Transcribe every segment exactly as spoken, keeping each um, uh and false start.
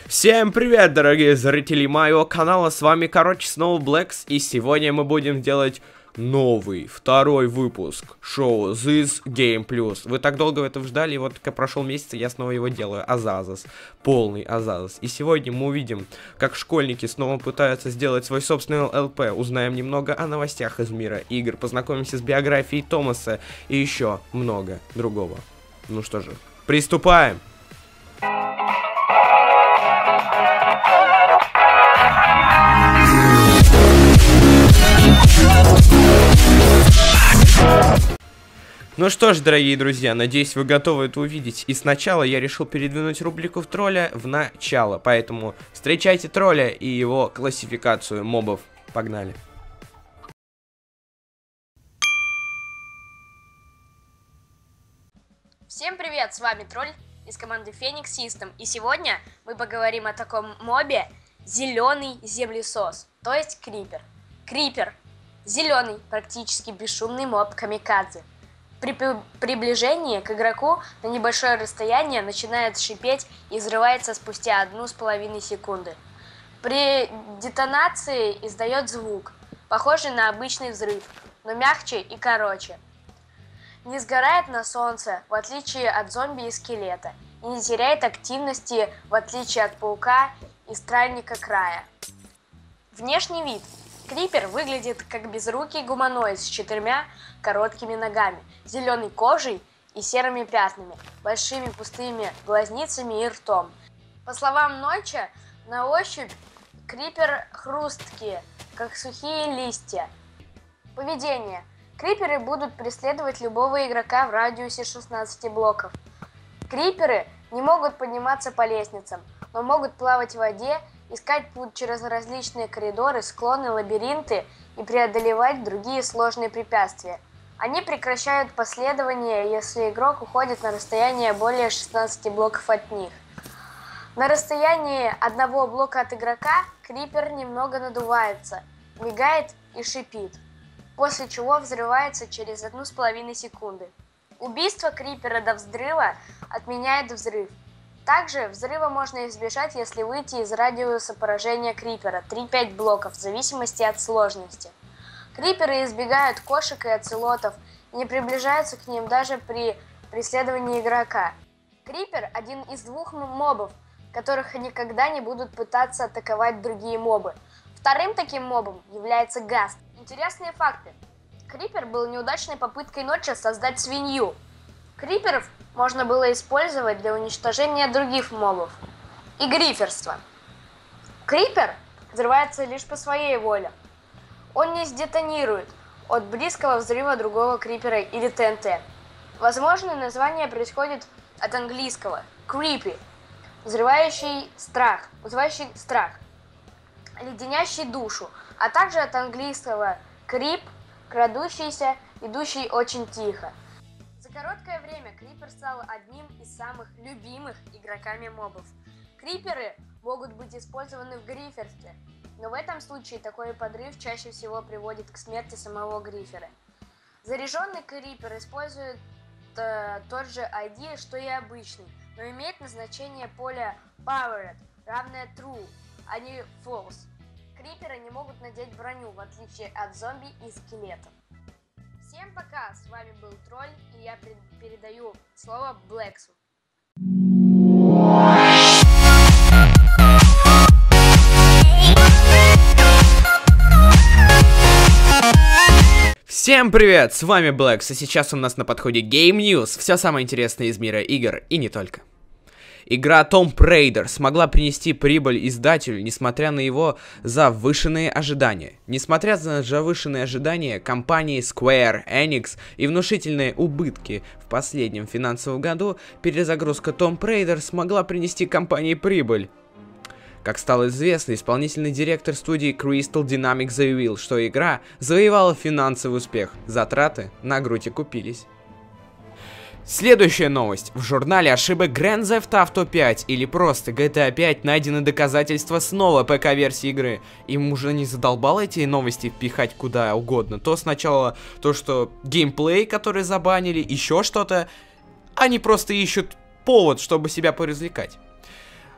Всем привет, дорогие зрители моего канала, с вами, короче, снова Блэкс, и сегодня мы будем делать новый, второй выпуск шоу This Game Plus. Вы так долго этого ждали, и вот как прошел месяц, я снова его делаю, Азазас, полный Азазас. И сегодня мы увидим, как школьники снова пытаются сделать свой собственный эл пи, узнаем немного о новостях из мира игр, познакомимся с биографией Томаса и еще много другого. Ну что же, приступаем! Ну что ж, дорогие друзья, надеюсь, вы готовы это увидеть. И сначала я решил передвинуть рубрику в тролля в начало, поэтому встречайте тролля и его классификацию мобов. Погнали. Всем привет, с вами Тролль из команды Phoenix System, и сегодня мы поговорим о таком мобе зеленый землесос, то есть крипер. Крипер – зеленый, практически бесшумный моб камикадзе. При приближении к игроку на небольшое расстояние начинает шипеть и взрывается спустя одну с половиной секунды. При детонации издает звук, похожий на обычный взрыв, но мягче и короче. Не сгорает на солнце, в отличие от зомби и скелета, и не теряет активности, в отличие от паука и странника края. Внешний вид. Крипер выглядит как безрукий гуманоид с четырьмя короткими ногами, зеленой кожей и серыми пятнами, большими пустыми глазницами и ртом. По словам Ноча, на ощупь крипер хрусткие, как сухие листья. Поведение. Криперы будут преследовать любого игрока в радиусе шестнадцати блоков. Криперы не могут подниматься по лестницам, но могут плавать в воде, искать путь через различные коридоры, склоны, лабиринты и преодолевать другие сложные препятствия. Они прекращают последование, если игрок уходит на расстояние более шестнадцати блоков от них. На расстоянии одного блока от игрока крипер немного надувается, мигает и шипит, после чего взрывается через одну с половиной секунды. Убийство крипера до взрыва отменяет взрыв. Также взрыва можно избежать, если выйти из радиуса поражения крипера три-пять блоков, в зависимости от сложности. Криперы избегают кошек и оцелотов и не приближаются к ним даже при преследовании игрока. Крипер – один из двух мобов, которых никогда не будут пытаться атаковать другие мобы. Вторым таким мобом является Гаст. Интересные факты. Крипер был неудачной попыткой Ночи создать свинью. Криперов можно было использовать для уничтожения других мобов. И гриферство. Крипер взрывается лишь по своей воле. Он не сдетонирует от близкого взрыва другого крипера или тэ эн тэ. Возможно, название происходит от английского creepy, взрывающий страх, вызывающий страх, леденящий душу, а также от английского creep, крадущийся, идущий очень тихо. За короткое время Крипер стал одним из самых любимых игроками мобов. Криперы могут быть использованы в гриферстве, но в этом случае такой подрыв чаще всего приводит к смерти самого грифера. Заряженный крипер использует э, тот же ай ди, что и обычный, но имеет назначение поля powered, равное true, а не false. Криперы не могут надеть броню, в отличие от зомби и скелетов. Всем пока, с вами был Тролль, и я передаю слово Блэксу. Всем привет, с вами Блэкс, и сейчас у нас на подходе Game News, все самое интересное из мира игр, и не только. Игра Tomb Raider смогла принести прибыль издателю, несмотря на его завышенные ожидания. Несмотря на завышенные ожидания компании Square Enix и внушительные убытки в последнем финансовом году, перезагрузка Tomb Raider смогла принести компании прибыль. Как стало известно, исполнительный директор студии Crystal Dynamics заявил, что игра завоевала финансовый успех, затраты на грудь окупились. Следующая новость. В журнале ошибок Grand Theft Auto пять или просто джи ти эй пять найдены доказательства снова ПК-версии игры. Им уже не задолбало эти новости впихать куда угодно. То сначала то, что геймплей, который забанили, еще что-то. Они просто ищут повод, чтобы себя поразвлекать.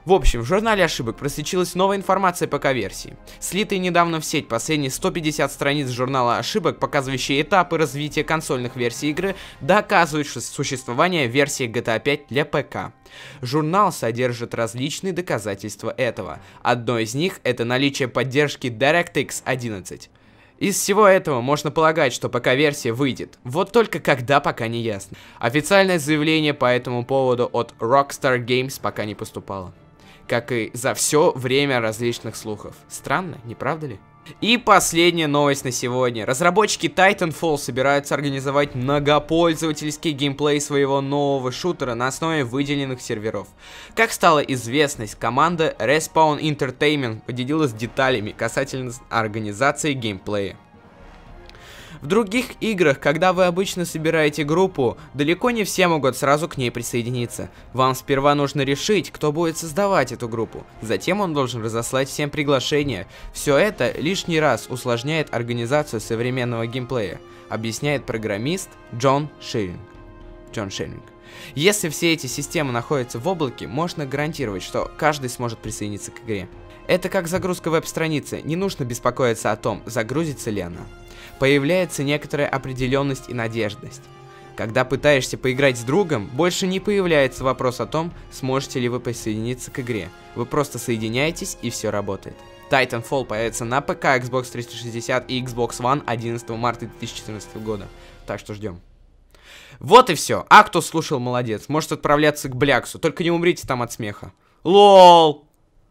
В общем, в журнале ошибок просочилась новая информация по ПК-версии. Слитые недавно в сеть последние сто пятьдесят страниц журнала ошибок, показывающие этапы развития консольных версий игры, доказывают существование версии джи ти эй пять для ПК. Журнал содержит различные доказательства этого. Одно из них — это наличие поддержки DirectX одиннадцать. Из всего этого можно полагать, что ПК-версия выйдет. Вот только когда, пока не ясно. Официальное заявление по этому поводу от Rockstar Games пока не поступало. Как и за все время различных слухов. Странно, не правда ли? И последняя новость на сегодня. Разработчики Titanfall собираются организовать многопользовательский геймплей своего нового шутера на основе выделенных серверов. Как стало известно, команда Respawn Entertainment поделилась деталями касательно организации геймплея. В других играх, когда вы обычно собираете группу, далеко не все могут сразу к ней присоединиться. Вам сперва нужно решить, кто будет создавать эту группу. Затем он должен разослать всем приглашения. Все это лишний раз усложняет организацию современного геймплея, объясняет программист Джон Шеринг. Джон Шеринг. Если все эти системы находятся в облаке, можно гарантировать, что каждый сможет присоединиться к игре. Это как загрузка веб-страницы, не нужно беспокоиться о том, загрузится ли она. Появляется некоторая определенность и надежность. Когда пытаешься поиграть с другом, больше не появляется вопрос о том, сможете ли вы присоединиться к игре. Вы просто соединяетесь, и все работает. Titanfall появится на ПК, Xbox триста шестьдесят и Xbox One одиннадцатого марта две тысячи четырнадцатого года. Так что ждем. Вот и все. А кто слушал, молодец. Может отправляться к Бляксу. Только не умрите там от смеха. Лол!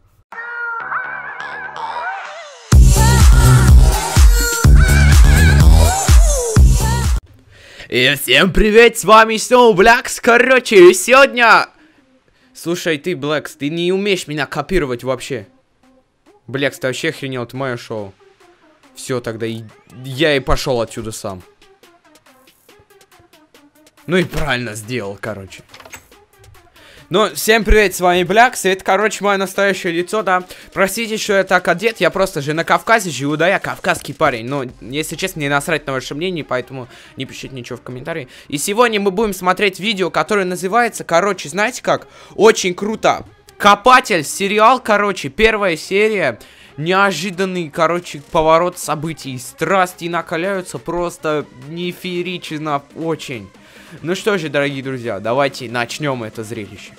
И всем привет, с вами снова Блякс. Короче, сегодня... Слушай, ты, Блэкс, ты не умеешь меня копировать вообще. Блякс, ты вообще охренел, это мое шоу. Все, тогда и... я и пошел отсюда сам. Ну и правильно сделал, короче. Ну, всем привет, с вами Блякс, и это, короче, мое настоящее лицо, да. Простите, что я так одет, я просто же на Кавказе живу, да, я кавказский парень. Но, если честно, мне насрать на ваше мнение, поэтому не пишите ничего в комментарии. И сегодня мы будем смотреть видео, которое называется, короче, знаете как? Очень круто. Копатель, сериал, короче, первая серия. Неожиданный, короче, поворот событий. Страсти накаляются просто неферично очень. Ну что же, дорогие друзья, давайте начнем это зрелище.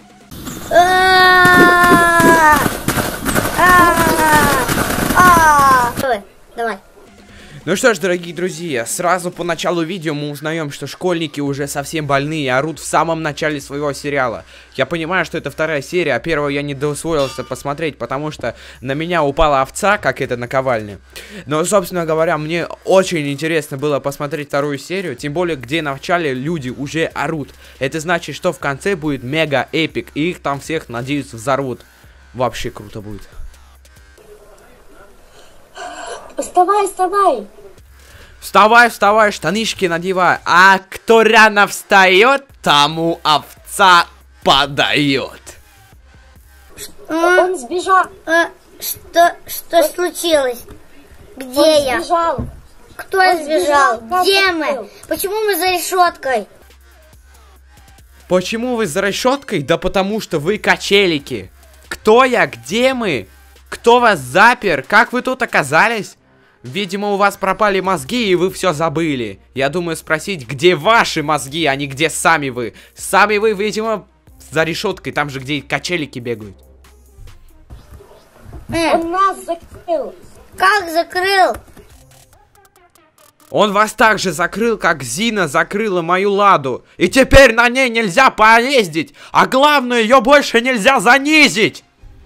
Давай. Ну что ж, дорогие друзья, сразу по началу видео мы узнаем, что школьники уже совсем больные и орут в самом начале своего сериала. Я понимаю, что это вторая серия, а первую я не доусвоился посмотреть, потому что на меня упала овца, как это наковальня. Но, собственно говоря, мне очень интересно было посмотреть вторую серию, тем более, где в начале люди уже орут. Это значит, что в конце будет мега эпик, и их там всех, надеюсь, взорвут. Вообще круто будет. Вставай, вставай. Вставай, вставай, штанишки надевай. А кто рано встает, тому овца подает. Он сбежал. А, что, что он, случилось? Где он я? Сбежал. Кто он сбежал? сбежал? Где мы? Почему мы за решеткой? Почему вы за решеткой? Да потому что вы качелики. Кто я? Где мы? Кто вас запер? Как вы тут оказались? Видимо, у вас пропали мозги, и вы все забыли. Я думаю спросить, где ваши мозги, а не где сами вы. Сами вы, видимо, за решеткой, там же, где качелики бегают. Он нас закрыл. Как закрыл? Он вас так же закрыл, как Зина закрыла мою Ладу. И теперь на ней нельзя поездить, а главное, ее больше нельзя занизить.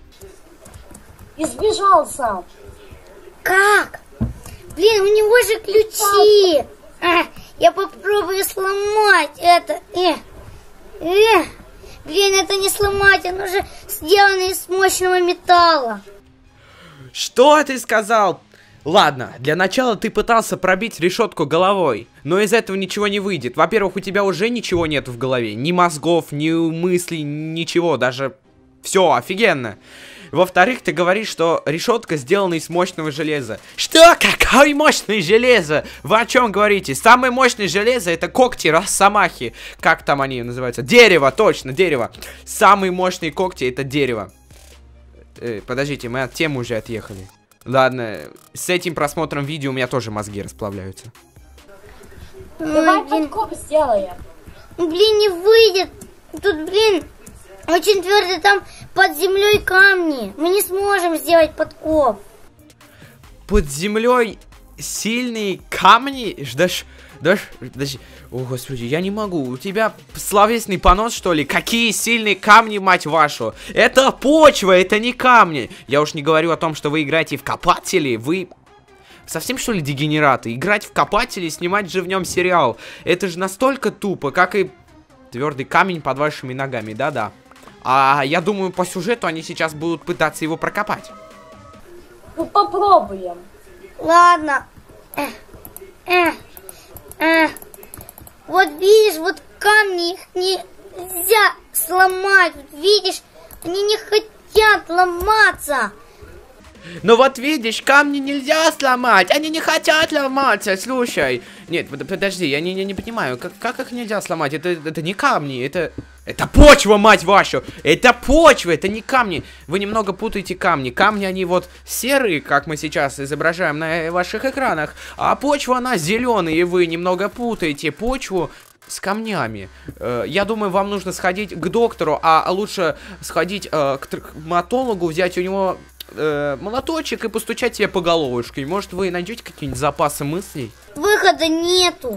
И сбежал сам. Как? Блин, у него же ключи. А, я попробую сломать это. Э, э. Блин, это не сломать, оно же сделано из мощного металла. Что ты сказал? Ладно, для начала ты пытался пробить решетку головой, но из этого ничего не выйдет. Во-первых, у тебя уже ничего нет в голове. Ни мозгов, ни мыслей, ничего, даже... Все, офигенно. Во-вторых, ты говоришь, что решетка сделана из мощного железа. Что? Какое мощное железо? Вы о чем говорите? Самое мощное железо это когти Росомахи. Как там они называются? Дерево, точно, дерево. Самые мощные когти это дерево. Э, подождите, мы от темы уже отъехали. Ладно, с этим просмотром видео у меня тоже мозги расплавляются. Давай подкоп сделаем. Блин, не выйдет. Тут, блин, очень твердо, там под землей камни. Мы не сможем сделать подкоп. Под землей сильные камни? Ждашь, дашь, подожди. О, господи, я не могу. У тебя словесный понос, что ли? Какие сильные камни, мать вашу? Это почва, это не камни. Я уж не говорю о том, что вы играете в копатели. Вы совсем, что ли, дегенераты? Играть в копатели, снимать же в нем сериал. Это же настолько тупо, как и твердый камень под вашими ногами, да-да. А я думаю, по сюжету они сейчас будут пытаться его прокопать. Ну попробуем. Ладно. Эх, эх, эх. Вот видишь, вот камни, их нельзя сломать. Вот видишь, они не хотят ломаться. Ну вот видишь, камни нельзя сломать, они не хотят ломаться, слушай. Нет, подожди, я не, не, не понимаю, как, как их нельзя сломать? Это, это не камни, это... Это почва, мать вашу! Это почва, это не камни. Вы немного путаете камни. Камни, они вот серые, как мы сейчас изображаем на ваших экранах. А почва, она зеленая, и вы немного путаете почву с камнями. Э, я думаю, вам нужно сходить к доктору, а лучше сходить э, к травматологу, взять у него э, молоточек и постучать себе по головушке. Может, вы найдете какие-нибудь запасы мыслей? Выхода нету.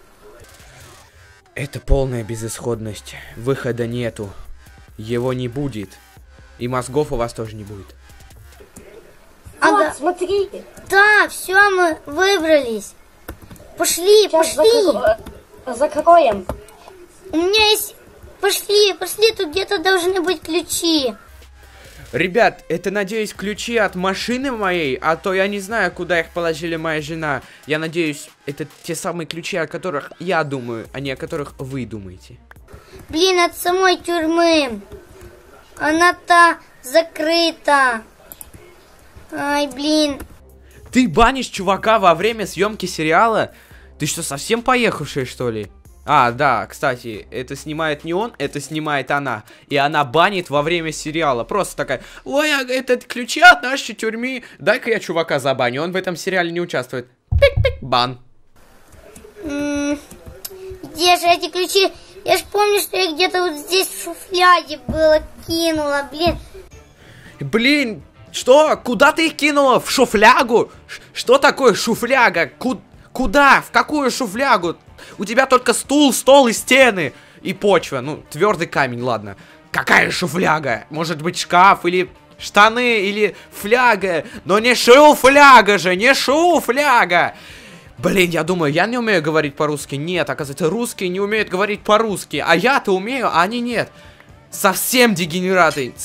Это полная безысходность. Выхода нету. Его не будет. И мозгов у вас тоже не будет. Ага. Вот, смотри. Да, все, мы выбрались. Пошли, Сейчас пошли. закро... закроем. У меня есть... Пошли, пошли, тут где-то должны быть ключи. Ребят, это, надеюсь, ключи от машины моей, а то я не знаю, куда их положили моя жена. Я надеюсь, это те самые ключи, о которых я думаю, а не о которых вы думаете. Блин, от самой тюрьмы. Она-то закрыта. Ай, блин. Ты банишь чувака во время съемки сериала? Ты что, совсем поехавшая, что ли? А, да, кстати, это снимает не он, это снимает она. И она банит во время сериала. Просто такая: ой, а это ключи от нашей тюрьмы. Дай-ка я чувака забаню, он в этом сериале не участвует. Пик-пик, бан. М-м, где же эти ключи? Я ж помню, что я где-то вот здесь в шуфляде было кинула, блин. Блин, что? Куда ты их кинула? В шуфлягу? Ш- что такое шуфляга? Ку- куда? В какую шуфлягу? У тебя только стул, стол и стены. И почва. Ну, твердый камень, ладно. Какая шуфляга? Может быть, шкаф или штаны, или фляга. Но не шуфляга же, не шуфляга. Блин, я думаю, я не умею говорить по-русски. Нет, оказывается, русские не умеют говорить по-русски. А я-то умею, а они нет. Совсем дегенераты.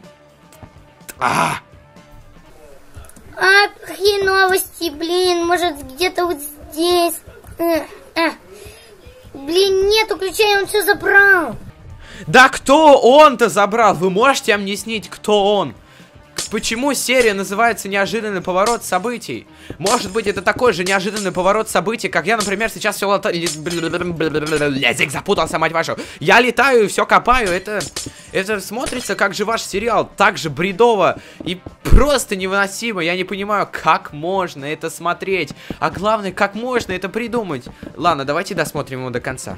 А! А, плохие новости, блин. Может, где-то вот здесь. Эх, эх. Блин, нету ключей, он все забрал. Да кто он-то забрал? Вы можете объяснить, кто он? Почему серия называется «Неожиданный поворот событий»? Может быть, это такой же неожиданный поворот событий, как я, например, сейчас все летаю... Язык запутался, мать вашу. Я летаю и все копаю. Это... Это смотрится как же ваш сериал. Так же бредово и просто невыносимо. Я не понимаю, как можно это смотреть. А главное, как можно это придумать. Ладно, давайте досмотрим его до конца.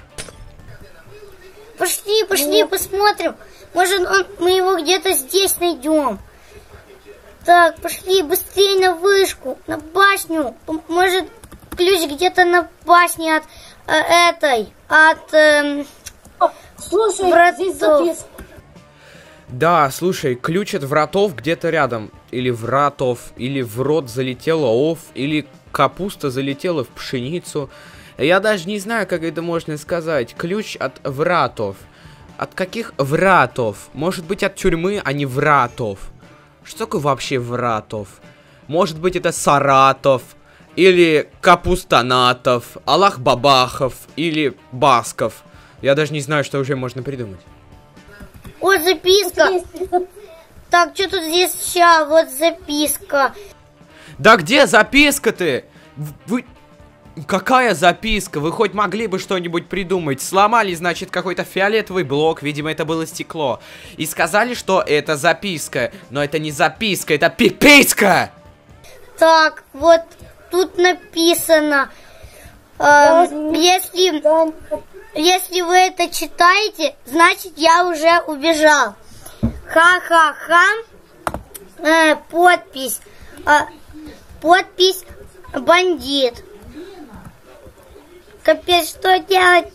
Пошли, пошли, Нет. посмотрим. Может, он, мы его где-то здесь найдем. Так, пошли быстрее на вышку, на башню. Может, ключ где-то на башне от э, этой, от... Э, Слушай, вратов. здесь записка. Да, слушай, ключ от вратов где-то рядом. Или вратов, или в рот залетела ов, или капуста залетела в пшеницу. Я даже не знаю, как это можно сказать. Ключ от вратов. От каких вратов? Может быть, от тюрьмы, а не вратов. Что такое вообще вратов? Может быть, это Саратов, или Капустанатов, Аллах-Бабахов, или Басков. Я даже не знаю, что уже можно придумать. О, записка. Так, что тут здесь сейчас? Вот записка. Да где записка ты? Вы... Какая записка? Вы хоть могли бы что-нибудь придумать? Сломали, значит, какой-то фиолетовый блок, видимо, это было стекло. И сказали, что это записка. Но это не записка, это пиписька! Так, вот тут написано, э, если, если вы это читаете, значит, я уже убежал. Ха-ха-ха, э, подпись, э, подпись бандит. Капец, что делать?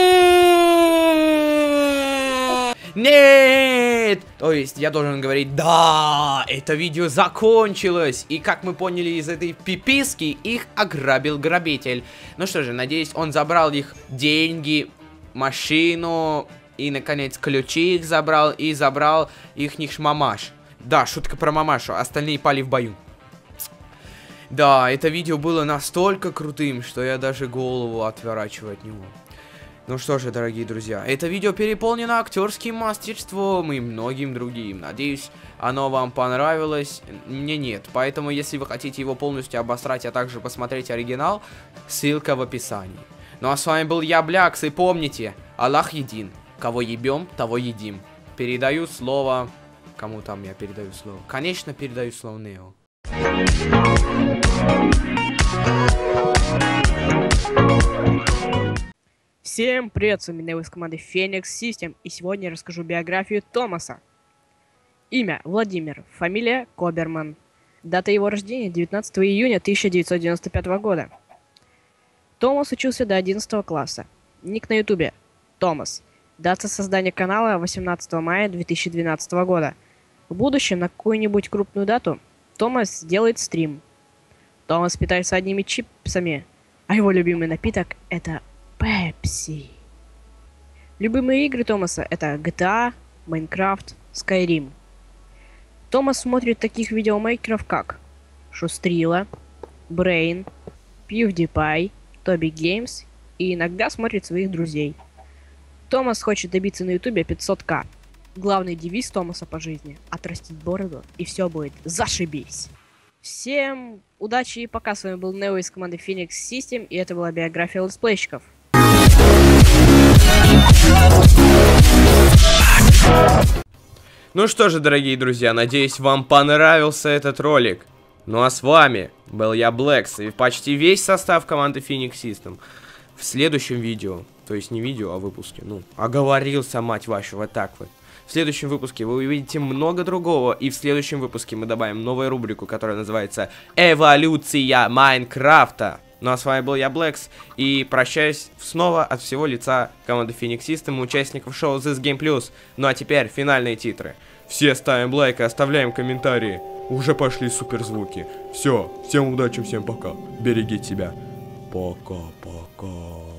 Нет! Нет! То есть я должен говорить, да, это видео закончилось. И как мы поняли из этой пиписки, их ограбил грабитель. Ну что же, надеюсь, он забрал их деньги, машину и, наконец, ключи их забрал и забрал их мамаш. Да, шутка про мамашу, остальные пали в бою. Да, это видео было настолько крутым, что я даже голову отворачиваю от него. Ну что же, дорогие друзья, это видео переполнено актерским мастерством и многим другим. Надеюсь, оно вам понравилось. Мне нет, поэтому если вы хотите его полностью обосрать, а также посмотреть оригинал, ссылка в описании. Ну а с вами был я, Блякс, и помните, Аллах един. Кого ебем, того едим. Передаю слово... Кому там я передаю слово? Конечно, передаю слово Нео. Всем привет, с вами Нео из команды Phoenix System, и сегодня я расскажу биографию Томаса. Имя Владимир, фамилия Коберман, дата его рождения девятнадцатого июня тысяча девятьсот девяносто пятого года. Томас учился до одиннадцатого класса. Ник на ютубе Томас. Дата создания канала восемнадцатого мая две тысячи двенадцатого года. В будущем на какую-нибудь крупную дату Томас сделает стрим. Томас питается одними чипсами, а его любимый напиток это Пепси. Любимые игры Томаса это джи ти эй, Майнкрафт, Skyrim. Томас смотрит таких видеомейкеров как Шустрила, Брейн, PewDiePie, Тоби Геймс и иногда смотрит своих друзей. Томас хочет добиться на ютубе пятьсот ка. Главный девиз Томаса по жизни – отрастить бороду, и все будет зашибись. Всем удачи и пока. С вами был Нео из команды Phoenix System, и это была биография летсплейщиков. Ну что же, дорогие друзья, надеюсь, вам понравился этот ролик. Ну а с вами был я, Блэкс, и почти весь состав команды Phoenix System. В следующем видео, то есть не видео, а выпуске, ну, оговорился, мать вашу, вот так вот. В следующем выпуске вы увидите много другого, и в следующем выпуске мы добавим новую рубрику, которая называется «Эволюция Майнкрафта». Ну а с вами был я, Блэкс, и прощаюсь снова от всего лица команды Phoenix System, участников шоу This Game Plus. Ну а теперь финальные титры. Все ставим лайк и оставляем комментарии. Уже пошли суперзвуки. Все, всем удачи, всем пока. Берегите себя. Пока-пока.